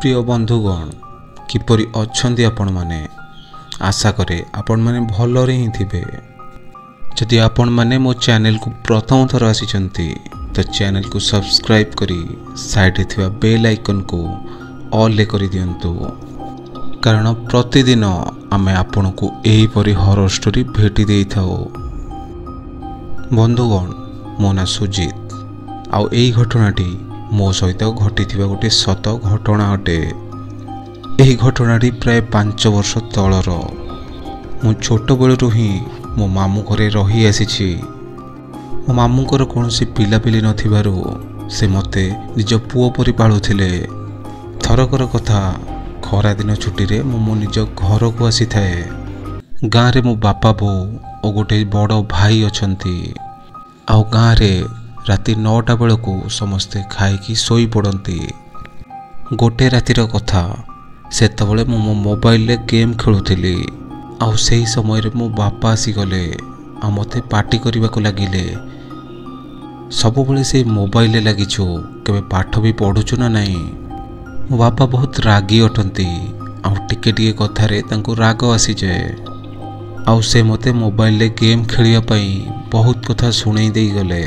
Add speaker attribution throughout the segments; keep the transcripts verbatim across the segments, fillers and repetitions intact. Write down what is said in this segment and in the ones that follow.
Speaker 1: प्रिय बंधुगण किपरि अछंती आपण माने आशा करे आपण माने भलरे ही थिबे। जदि आपण माने मो चैनल को प्रथम थर आसीचंती तो चैनल को सब्सक्राइब करी साइड रे थिबा बेल आइकन को ऑल ले करी दियंतु, कारण प्रतिदिन आमे आपण को एही परि हॉरर स्टोरी भेटी देई थाओ। बंधुगण मो ना सुजित आउ एही घटनाटी मो सहित घटी थिबा गोटे सत घटना अटे। एही घटनाटी प्राय पांच वर्ष तलर। मु छोट बेलू ही मो मामू घरे रही आसीछि। मो मामूंकर कौनसी पिलापिली नथिबारु से मते निज पुओ परि पाळुथिले। थरकर कथा खरा दिन छुट्टी रे मु मो निज घर को आसी थाए। गाँ रे मो बापा बो और गोटे बड़ भाई अछंती। आउ गाँ रे राति नौटा बेलू समस्ते खाई शोई पड़ती। गोटे रातिर कथा सेतबले मु मो मोबाइल रे गेम खेलुथिली। आउ सेही समय रे मो बापा आसीगले आ मते पार्टी करबाको लागिले। सब बेले से मोबाइल रे लागिछु, केबे पाठ भी पढुछु ना नहीं। मो बापा बहुत रागी अटंती। आउ टिके टिके कथा रे तांको राग आसी जाए। आउ से मते मोबाइल रे गेम खेलिया पई बहुत कथा सुनै देई गले।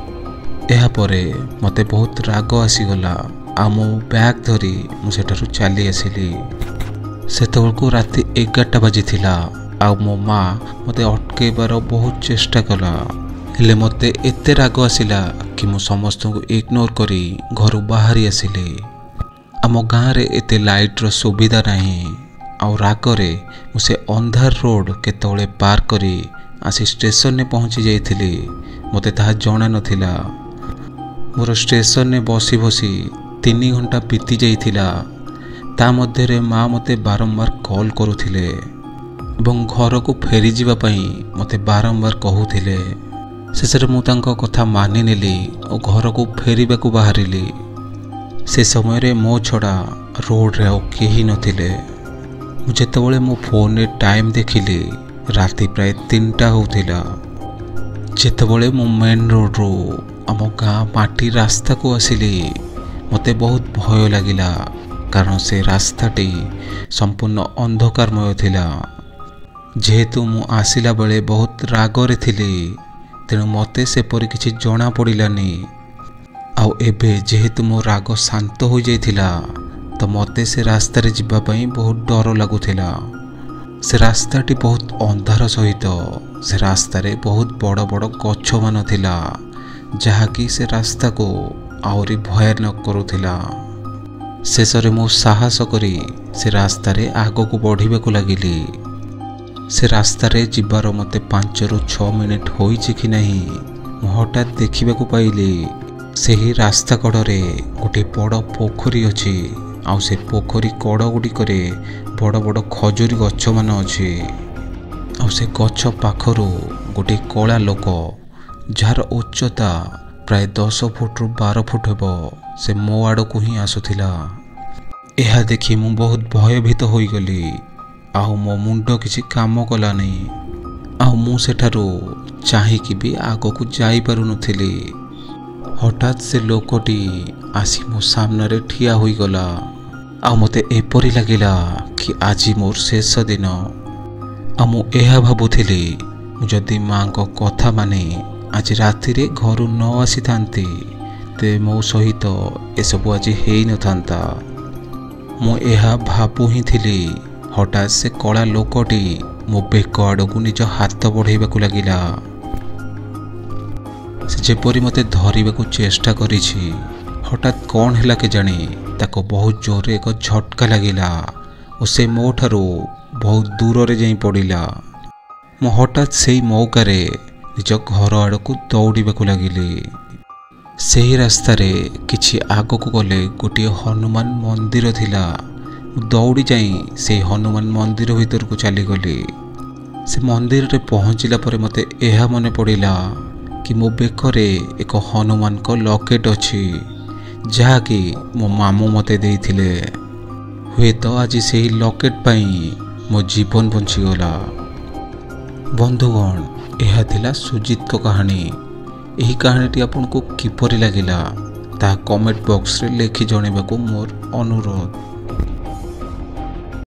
Speaker 1: एहा परे मते बहुत राग आसीगला। आ मो बैग धरी मु सेठारु चली आसिली। सेतबेलको राति एगारटा बाजी थिला। आ मो माँ मते अटकेबार बहुत चेष्टा कला, हेले मते एते राग आसिला कि मु समस्त को इग्नोर करी घर बाहरी आसिली। आम गाँ रे एते लाइट रो सुविधा नहीं। आउ रागरे मु से अंधार रोड केतबेले पार करी आसी स्टेशन ने पहुंची जाइथिली। मते ताहा जणा नथिला। मोर स्टेशन ने बसी बसी तीन घंटा बीती जाइथिला। ता मध्य रे माँ मते बारंबार कॉल करुथिले एवं घर को फेरी जीवा पई मते बारंबार कहूथिले। शेषरे मु तांको कथा मानि नेली और घर को फेरिबा को बाहरिली। से समय रे मो छड़ा रोड रे और केही नथिले। मु जेतबेले मो फोन रे टाइम देखिली राति प्राय तीनटा होथिला। जेतबेले मो मेन रोड रो आम गाँ माटी रास्ता को आसिली मते बहुत भय लागिला, कारण से रास्ताटी संपूर्ण अंधकारमय थिला। जेहेतु मु आसिला बेले बहुत रागरे थिली, तेणु मते सेपरि किछि जणा पड़िलानी। आउ एबे जेहेतु मो राग शांत हो जाइथिला तो मते से रास्ता रे जिबा पई बहुत डर लागुथिला। से रास्ताटी बहुत अंधार सहित से रास्ता रे बहुत बड़ बड़ गछ मान थिला, जहाँकि से रास्ता को आउरी भयानक करुथिला। शेषरे मो साहस करी से रास्ता रे आगो को बढ़िबा को लागिली। से रास्ता रे जिबार मते पांच रु छह मिनिट होईछि कि नहीं, मु हठात देखिबा को पाइली सेही रास्ता कड़रे गोटे बड़ पोखरी अछि। आउ से पोखरी कड़ गुड़िकरे बड़ बड़ खजूरी गछ मान अछि। आउ से गछ पाखरु गोटे कला लोक जार उच्चता प्राय दस फुट रु बारह फुट हेबो से मो आड़ को ही आसुथिला। एहा देखि मु बहुत भयभीत होई गली। आउ मो मुंड किछि काम कला नहीं। आउ मु सेठारु चाहिकी भी आगो को जाई पारु नथिली। हठात से लोकटी आसी मो सामने रे ठिया होई गला। आ मते एपरि लागिला कि आजी मोर शेष दिन। आ मु एहा भाबुथिली जदि माँ को कथा माने आज राति रे घर न आसी थांती ते मो सहित एसबु आज हेई न थांता। मु एहा भाबु ही थिली। हठात से कला लोकटी मो बेक आड़ को निज हाथ बढ़ाइबा को लागिला। से जेपरि मते धरिबा को चेष्टा करिछि। हठात कौन हैला के जानी ताको बहुत जोरे एक झटका लागिला और से मो ठारू बहुत दूर रे जाई पड़िला। मु हठात सेही मौकारे निज घर आड़ को दौड़िबा को लागिली। सेही रास्ता रे किछि आगो को गले गोटे हनुमान मंदिर थिला। दौड़ी जाई से हनुमान मंदिर भीतर को चली गली। से मंदिर रे पहुंचिला परे मते एहा मने पड़िला कि मो बेकरे एक हनुमान को लॉकेट अछि, जहाँकि मो मामू मते देइथिले। हुए तो आज सेही लॉकेट पाई मो जीवन बंची गला। बंधुगण यह थिला सुजित को कहानी। यही कहानीटी आपको किपरि लागिला ता कमेंट बॉक्स रे लिखि जणेबाको मोर अनुरोध।